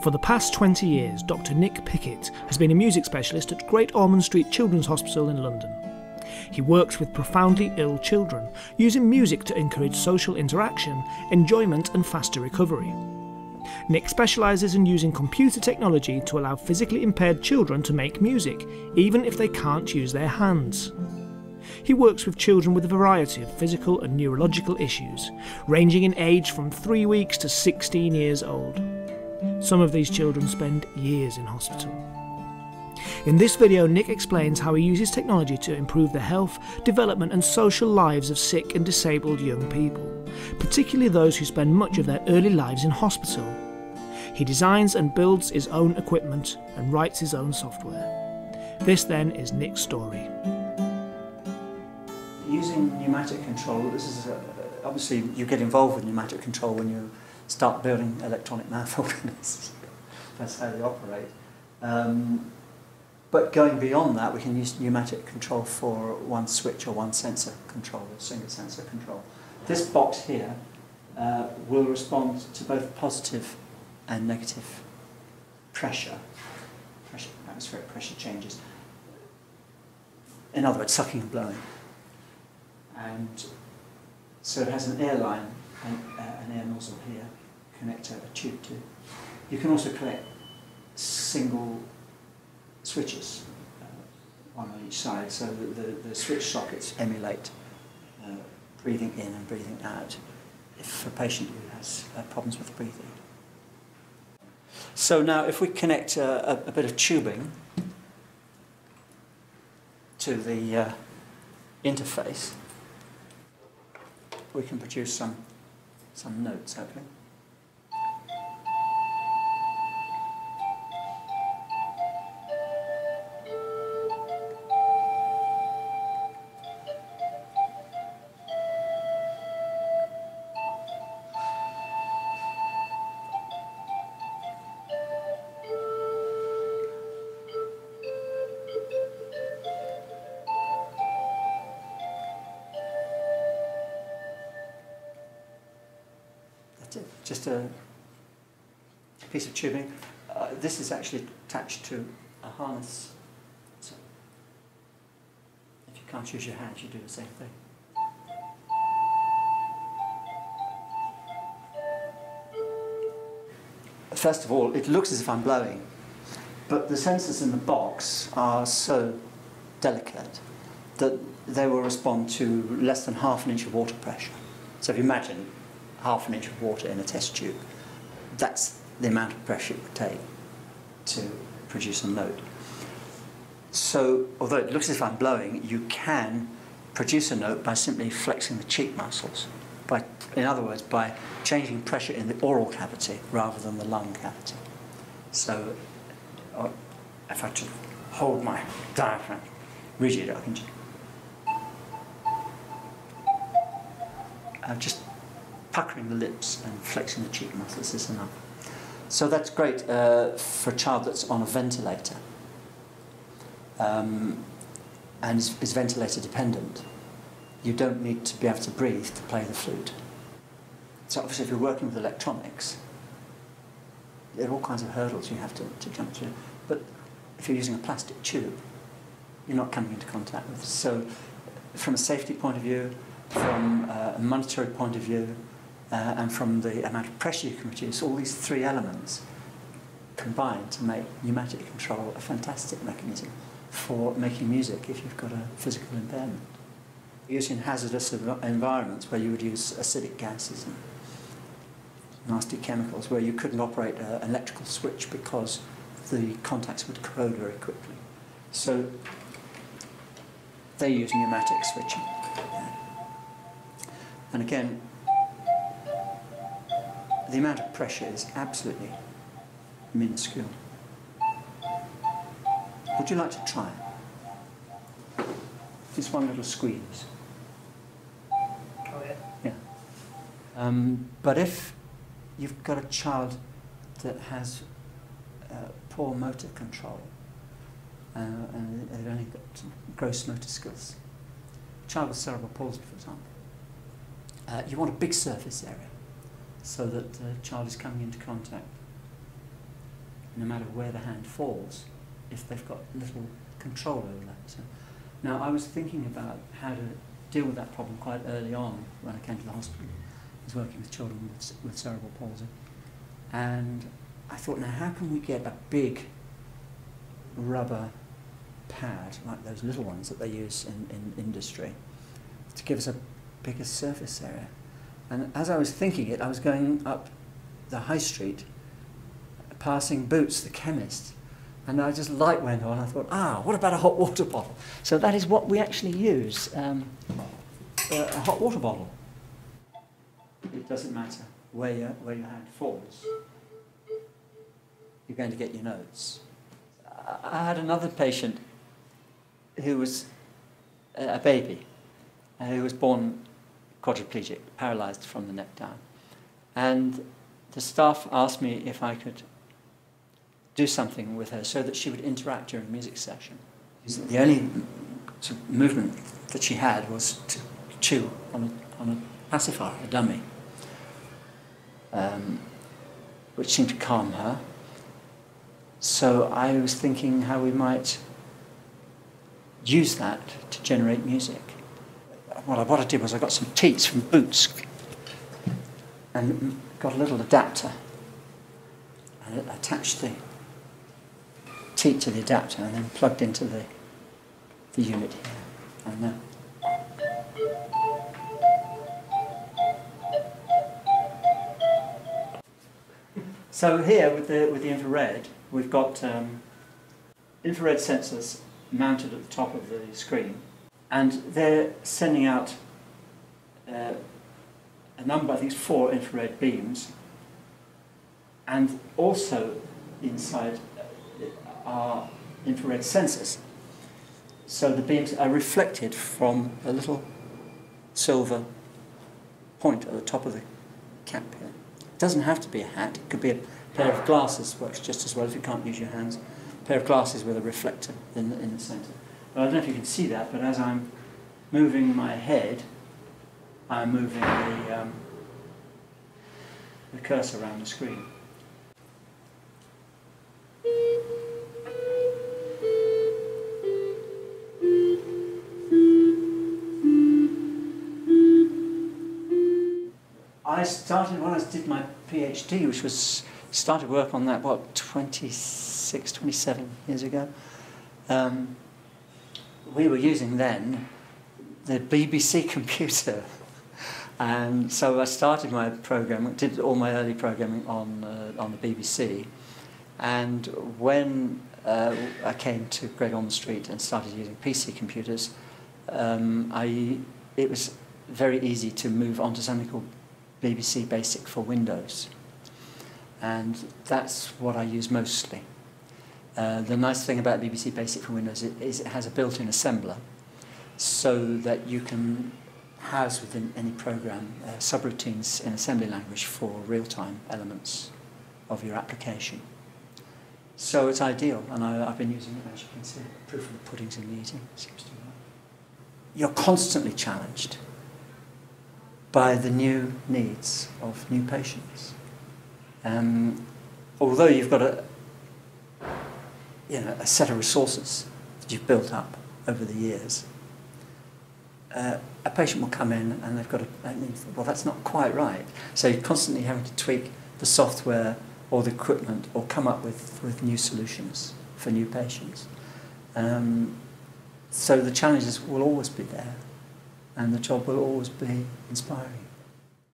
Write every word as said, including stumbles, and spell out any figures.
For the past twenty years, Doctor Nick Pickett has been a music specialist at Great Ormond Street Children's Hospital in London. He works with profoundly ill children, using music to encourage social interaction, enjoyment and faster recovery. Nick specialises in using computer technology to allow physically impaired children to make music, even if they can't use their hands. He works with children with a variety of physical and neurological issues, ranging in age from three weeks to sixteen years old. Some of these children spend years in hospital. In this video, Nick explains how he uses technology to improve the health, development and social lives of sick and disabled young people, particularly those who spend much of their early lives in hospital. He designs and builds his own equipment and writes his own software. This then is Nick's story. Using pneumatic control, this is a, obviously you get involved with pneumatic control when you start building electronic mouth organs. That's how they operate. Um, but going beyond that, we can use pneumatic control for one switch or one sensor control, a single sensor control. This box here uh, will respond to both positive and negative pressure, pressure, atmospheric pressure changes. In other words, sucking and blowing. And so it has an air line and uh, an air nozzle here, connect a, a tube to. You can also collect single switches, uh, one on each side, so that the, the switch sockets emulate uh, breathing in and breathing out if a patient who has uh, problems with breathing. So now if we connect uh, a, a bit of tubing to the uh, interface, we can produce some, some notes, hopefully. Just a piece of tubing. Uh, this is actually attached to a harness. So if you can't use your hands, you do the same thing. First of all, it looks as if I'm blowing, but the sensors in the box are so delicate that they will respond to less than half an inch of water pressure. So if you imagine half an inch of water in a test tube, that's the amount of pressure it would take to produce a note. So although it looks as if I'm blowing, you can produce a note by simply flexing the cheek muscles. By, in other words, by changing pressure in the oral cavity rather than the lung cavity. So if I just hold my diaphragm rigid, I can just, uh, just puckering the lips and flexing the cheek muscles is enough. So that's great uh, for a child that's on a ventilator um, and is, is ventilator dependent. You don't need to be able to breathe to play the flute. So obviously if you're working with electronics, there are all kinds of hurdles you have to, to jump through. But if you're using a plastic tube, you're not coming into contact with it. So from a safety point of view, from a monetary point of view, Uh, and from the amount of pressure you can produce, all these three elements combine to make pneumatic control a fantastic mechanism for making music if you've got a physical impairment. Used in hazardous environments where you would use acidic gases and nasty chemicals, where you couldn't operate a, an electrical switch because the contacts would corrode very quickly. So they use pneumatic switching. And again, the amount of pressure is absolutely minuscule. Would you like to try it? Just one little squeeze. Oh yeah? Yeah. Um, but if you've got a child that has uh, poor motor control uh, and they've only got some gross motor skills, a child with cerebral palsy, for example, uh, you want a big surface area, so that the child is coming into contact no matter where the hand falls, if they've got little control over that. So, now, I was thinking about how to deal with that problem quite early on when I came to the hospital. I was working with children with, with cerebral palsy. And I thought, now how can we get a big rubber pad, like those little ones that they use in, in industry, to give us a bigger surface area? And as I was thinking it, I was going up the high street, passing Boots, the chemist, and I just light went on. I thought, ah, what about a hot water bottle? So that is what we actually use, um, a, a hot water bottle. It doesn't matter where your, where your hand falls. You're going to get your notes. I had another patient who was a baby, uh, who was born quadriplegic, paralysed from the neck down. And the staff asked me if I could do something with her so that she would interact during a music session. The only sort of movement that she had was to chew on a, on a pacifier, a dummy, um, which seemed to calm her. So I was thinking how we might use that to generate music. Well, what I did was I got some teats from Boots and got a little adapter and attached the teat to the adapter and then plugged into the, the unit here. And now. So here with the, with the infrared, we've got um, infrared sensors mounted at the top of the screen, and they're sending out uh, a number, I think it's four infrared beams, and also inside are infrared sensors. So the beams are reflected from a little silver point at the top of the cap here. It doesn't have to be a hat, it could be a pair of glasses, works just as well if you can't use your hands. A pair of glasses with a reflector in the, in the centre. Well, I don't know if you can see that, but as I'm moving my head, I'm moving the, um, the cursor around the screen. I started when I did my PhD, which was started work on that, what, twenty-six, twenty-seven years ago. Um, we were using then the B B C computer. And so I started my programming, did all my early programming on, uh, on the B B C. And when uh, I came to Great Ormond Street and started using P C computers, um, I, it was very easy to move on to something called B B C Basic for Windows. And that's what I use mostly. Uh, the nice thing about B B C Basic for Windows is it has a built-in assembler so that you can house within any program uh, subroutines in assembly language for real-time elements of your application. So it's ideal, and I, I've been using it, as you can see. Proof of the pudding's in the eating, seems to work. You're constantly challenged by the new needs of new patients. Um, although you've got a, you know, a set of resources that you've built up over the years, uh, a patient will come in and they've got a, well, that's not quite right. So you're constantly having to tweak the software or the equipment or come up with, with new solutions for new patients. Um, so the challenges will always be there, and the job will always be inspiring.